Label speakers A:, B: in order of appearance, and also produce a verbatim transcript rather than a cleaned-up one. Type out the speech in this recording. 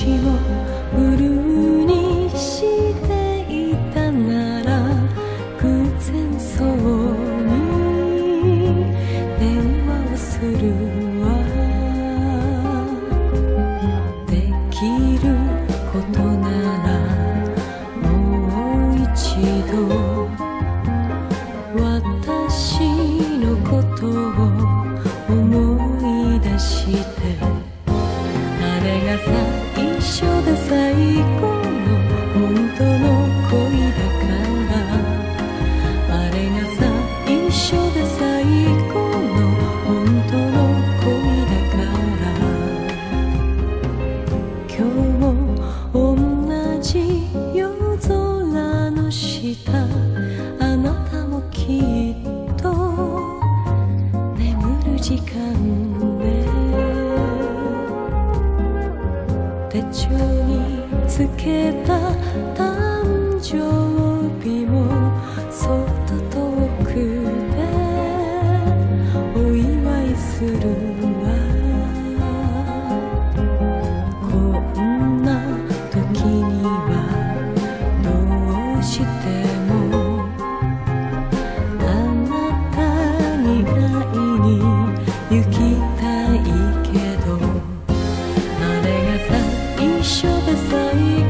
A: しもブルーにしていたなら偶然そうに電話をするわ。できることならもう一度私のことを思い出して、あれが最初で最後の本当の恋だから、あれが最初で最後の本当の恋だから、今日も同じ夜空の下、あなたもきっと眠る時間で手帳につけた誕生日もそっと遠くでお祝いするわ。こんな時にはどうしてもあなたに会いに行きたいけど、あれが最初で最後